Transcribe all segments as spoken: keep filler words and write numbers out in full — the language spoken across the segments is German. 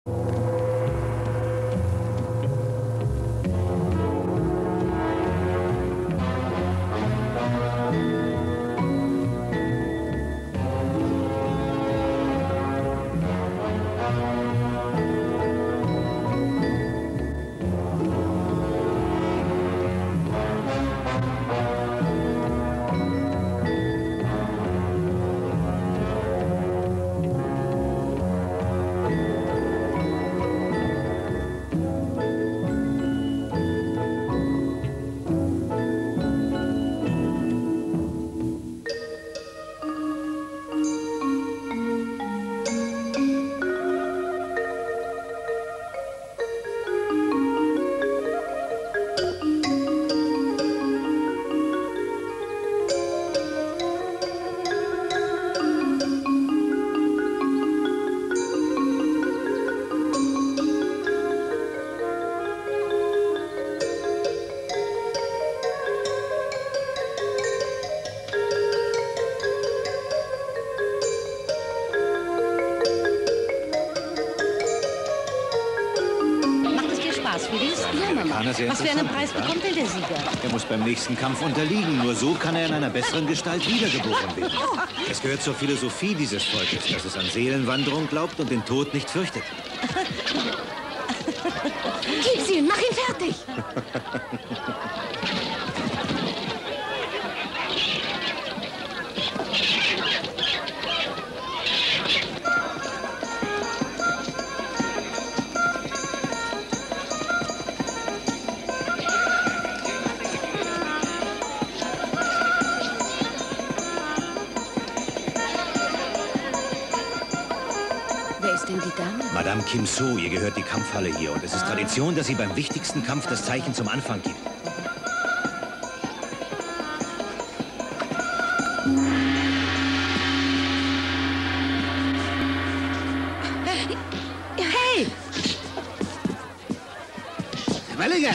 Was für einen Preis bekommt denn der Sieger? Er muss beim nächsten Kampf unterliegen. Nur so kann er in einer besseren Gestalt wiedergeboren werden. Es gehört zur Philosophie dieses Volkes, dass es an Seelenwanderung glaubt und den Tod nicht fürchtet. Gib sie ihn, mach ihn fertig! Madame Kim So, ihr gehört die Kampfhalle hier. Und es ist Tradition, dass sie beim wichtigsten Kampf das Zeichen zum Anfang gibt. Hey! Walliger!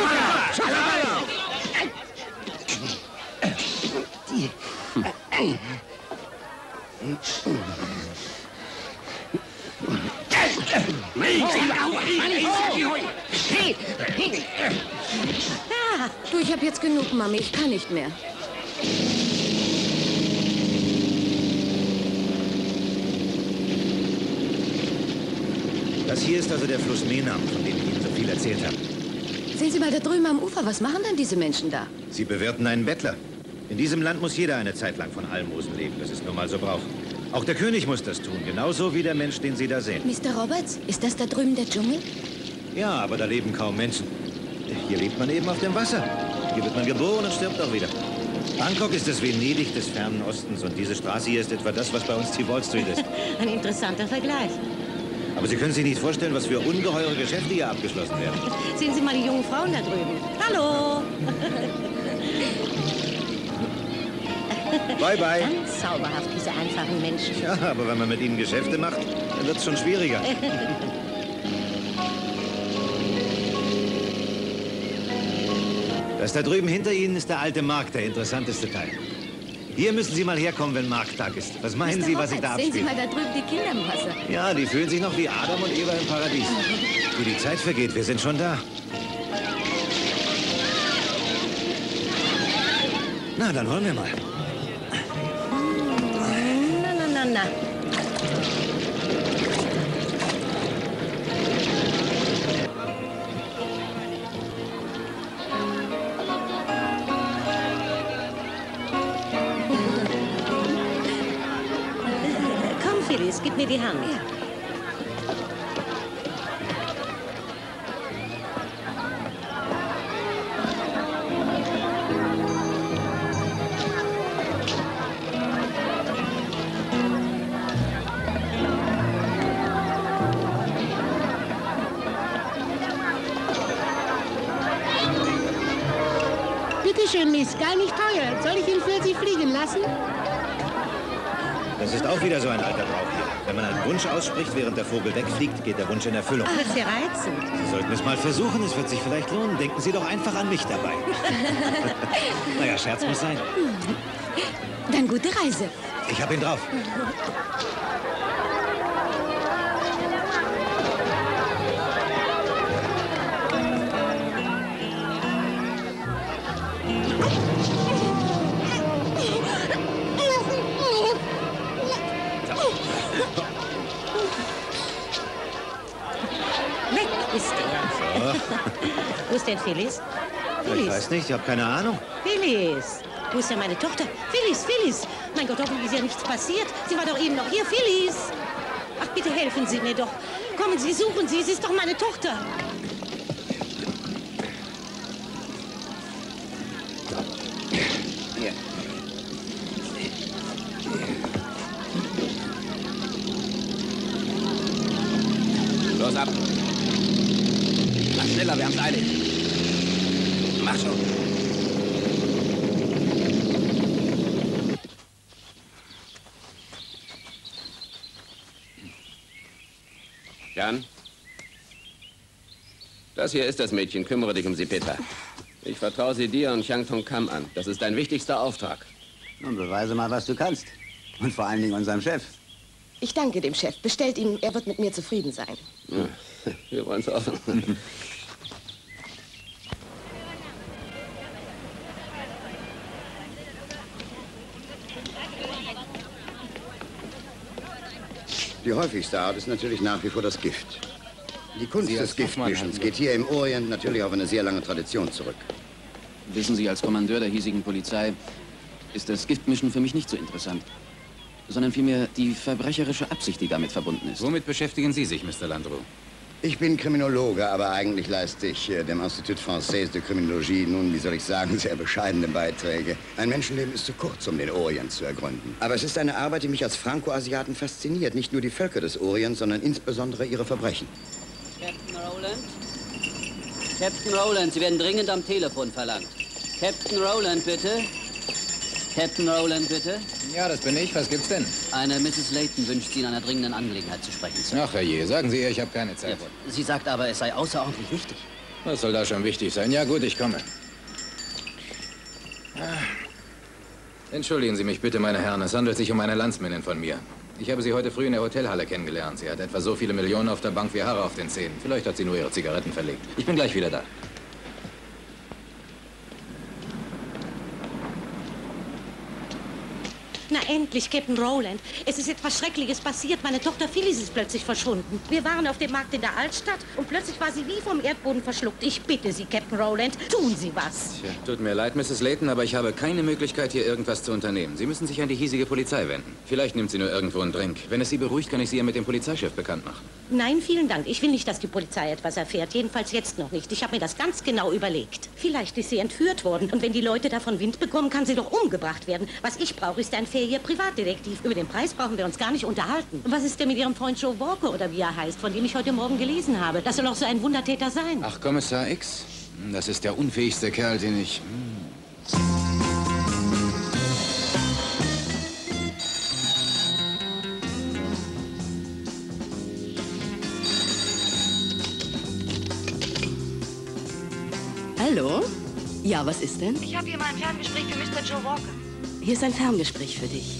Ah, du, ich hab jetzt genug, Mami. Ich kann nicht mehr. Das hier ist also der Fluss Menam, von dem ich Ihnen so viel erzählt habe. Sehen Sie mal da drüben am Ufer. Was machen denn diese Menschen da? Sie bewirten einen Bettler. In diesem Land muss jeder eine Zeit lang von Almosen leben. Das ist nun mal so Brauch. Auch der König muss das tun, genauso wie der Mensch, den Sie da sehen. Mister Roberts, ist das da drüben der Dschungel? Ja, aber da leben kaum Menschen. Hier lebt man eben auf dem Wasser. Hier wird man geboren und stirbt auch wieder. Bangkok ist das Venedig des fernen Ostens und diese Straße hier ist etwa das, was bei uns die Wall Street ist. Ein interessanter Vergleich. Aber Sie können sich nicht vorstellen, was für ungeheure Geschäfte hier abgeschlossen werden. Sehen Sie mal die jungen Frauen da drüben. Hallo! Bye, bye. Ganz zauberhaft, diese einfachen Menschen. Ja, aber wenn man mit ihnen Geschäfte macht, dann wird es schon schwieriger. Das da drüben hinter Ihnen ist der alte Markt, der interessanteste Teil. Hier müssen Sie mal herkommen, wenn Markttag ist. Was meinen Mister Sie, was sich da Roberts, abspielt? sehen Sie mal da drüben die Kinder im Wasser. Ja, die fühlen sich noch wie Adam und Eva im Paradies. Wie die Zeit vergeht, wir sind schon da. Na, dann wollen wir mal. Na, na, na, na. Komm, Phyllis, gib mir die Hand. Ja. Bitte schön, Miss, gar nicht teuer. Soll ich ihn für Sie fliegen lassen? Das ist auch wieder so ein alter Brauch hier. Wenn man einen Wunsch ausspricht, während der Vogel wegfliegt, geht der Wunsch in Erfüllung. Ach, das ist ja reizend. Sie sollten es mal versuchen, es wird sich vielleicht lohnen. Denken Sie doch einfach an mich dabei. Naja, Scherz muss sein. Dann gute Reise. Ich hab ihn drauf. ist er. So. Wo ist denn Phyllis? Ich weiß nicht, ich habe keine Ahnung. Phyllis! Wo ist denn meine Tochter? Phyllis, Phyllis! Mein Gott, hoffentlich ist ja nichts passiert. Sie war doch eben noch hier. Phyllis! Ach, bitte helfen Sie mir doch. Kommen Sie, suchen Sie, sie ist doch meine Tochter. Hier. Los ab. Mach schneller, wir haben's eilig. Mach schon. Jan? Das hier ist das Mädchen. Kümmere dich um sie, Peter. Ich vertraue sie dir und Chiang Tong Kam an. Das ist dein wichtigster Auftrag. Nun, beweise mal, was du kannst. Und vor allen Dingen unserem Chef. Ich danke dem Chef. Bestellt ihn, er wird mit mir zufrieden sein. Ja, wir wollen's hoffen. Die häufigste Art ist natürlich nach wie vor das Gift. Die Kunst des Giftmischens geht hier im Orient natürlich auf eine sehr lange Tradition zurück. Wissen Sie, als Kommandeur der hiesigen Polizei ist das Giftmischen für mich nicht so interessant, sondern vielmehr die verbrecherische Absicht, die damit verbunden ist. Womit beschäftigen Sie sich, Mister Landreau? Ich bin Kriminologe, aber eigentlich leiste ich äh, dem Institut Français de Criminologie nun, wie soll ich sagen, sehr bescheidene Beiträge. Ein Menschenleben ist zu kurz, um den Orient zu ergründen. Aber es ist eine Arbeit, die mich als Franco-Asiaten fasziniert. Nicht nur die Völker des Orients, sondern insbesondere ihre Verbrechen. Captain Rowland? Captain Rowland, Sie werden dringend am Telefon verlangt. Captain Rowland, bitte. Captain Rowland, bitte. Ja, das bin ich. Was gibt's denn? Eine Missus Layton wünscht Sie in einer dringenden Angelegenheit zu sprechen, Sir. Ach, herrje, sagen Sie ihr, ich habe keine Zeit. Jawohl. Sie sagt aber, es sei außerordentlich wichtig. Was soll da schon wichtig sein? Ja gut, ich komme. Entschuldigen Sie mich bitte, meine Herren. Es handelt sich um eine Landsmännin von mir. Ich habe sie heute früh in der Hotelhalle kennengelernt. Sie hat etwa so viele Millionen auf der Bank wie Haare auf den Zähnen. Vielleicht hat sie nur ihre Zigaretten verlegt. Ich bin gleich wieder da. Na endlich, Captain Rowland. Es ist etwas Schreckliches passiert. Meine Tochter Phyllis ist plötzlich verschwunden. Wir waren auf dem Markt in der Altstadt und plötzlich war sie wie vom Erdboden verschluckt. Ich bitte Sie, Captain Rowland, tun Sie was. Tja, tut mir leid, Missus Layton, aber ich habe keine Möglichkeit, hier irgendwas zu unternehmen. Sie müssen sich an die hiesige Polizei wenden. Vielleicht nimmt sie nur irgendwo einen Drink. Wenn es Sie beruhigt, kann ich Sie ja mit dem Polizeichef bekannt machen. Nein, vielen Dank. Ich will nicht, dass die Polizei etwas erfährt. Jedenfalls jetzt noch nicht. Ich habe mir das ganz genau überlegt. Vielleicht ist sie entführt worden. Und wenn die Leute davon Wind bekommen, kann sie doch umgebracht werden. Was ich brauche, ist ein fähiger Privatdetektiv. Über den Preis brauchen wir uns gar nicht unterhalten. Was ist denn mit Ihrem Freund Joe Walker oder wie er heißt, von dem ich heute Morgen gelesen habe? Das soll auch so ein Wundertäter sein. Ach, Kommissar X? Das ist der unfähigste Kerl, den ich... Hallo? Ja, was ist denn? Ich habe hier mal ein Ferngespräch für Mister Joe Walker. Hier ist ein Ferngespräch für dich.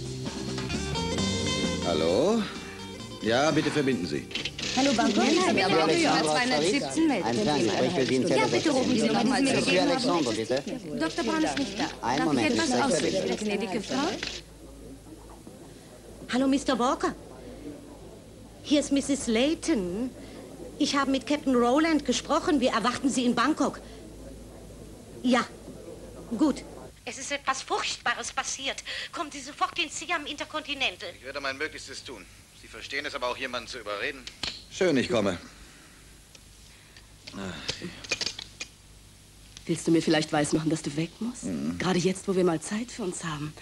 Hallo? Ja, bitte verbinden Sie. Hallo, Banco. Ja, aber ja, zweihundertsiebzehn meldet. Ein Ferngespräch für Sie in Ja, bitte rufen Sie noch mal Monsieur Alexandre, bitte. Doktor Braun ist nicht da. Einen Darf Moment, ich etwas ich ausrichten, gnädige Frau? Hallo, Mister Walker. Hier ist Missus Layton. Ich habe mit Captain Rowland gesprochen. Wir erwarten Sie in Bangkok. Ja, gut. Es ist etwas Furchtbares passiert. Kommen Sie sofort ins Siam Intercontinental. Ich werde mein Möglichstes tun. Sie verstehen es aber auch, jemanden zu überreden. Schön, ich komme. Willst du mir vielleicht weismachen, dass du weg musst? Mhm. Gerade jetzt, wo wir mal Zeit für uns haben.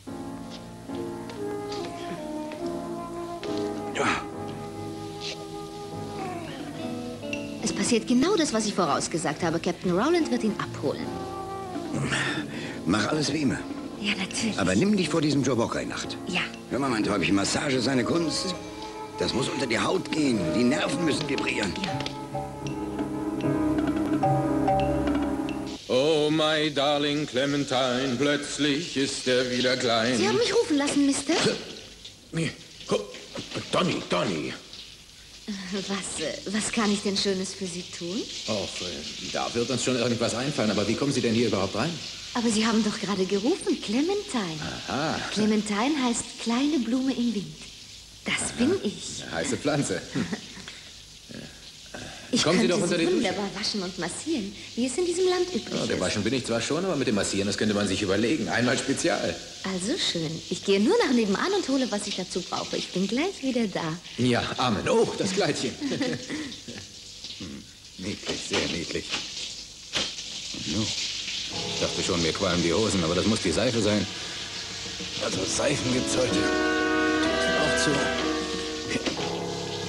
Ja. Es passiert genau das, was ich vorausgesagt habe. Captain Rowland wird ihn abholen. Mach alles wie immer. Ja, natürlich. Aber nimm dich vor diesem Joe Walker in Acht. Ja. Hör mal, mein Täubchen, Massage ist eine Kunst. Das muss unter die Haut gehen. Die Nerven müssen vibrieren. Ja. Oh, my darling Clementine, plötzlich ist er wieder klein. Sie haben mich rufen lassen, Mister. Donny, Donny. Was, äh, was kann ich denn Schönes für Sie tun? Och, äh, da wird uns schon irgendwas einfallen. Aber wie kommen Sie denn hier überhaupt rein? Aber Sie haben doch gerade gerufen, Clementine. Aha. Clementine heißt kleine Blume im Wind. Das Aha. bin ich. Eine heiße Pflanze. Hm. Ich Kommen Sie könnte doch unter Sie die Dusche. wunderbar waschen und massieren, wie es in diesem Land üblich Ja, der ist. Waschen bin ich zwar schon, aber mit dem Massieren, das könnte man sich überlegen. Einmal spezial. Also schön. Ich gehe nur nach nebenan und hole, was ich dazu brauche. Ich bin gleich wieder da. Ja, Amen. Oh, das Kleidchen. hm, niedlich, sehr niedlich. No. Ich dachte schon, mir qualmen die Hosen, aber das muss die Seife sein. Also Seifen gibt's heute. Tut auch zu.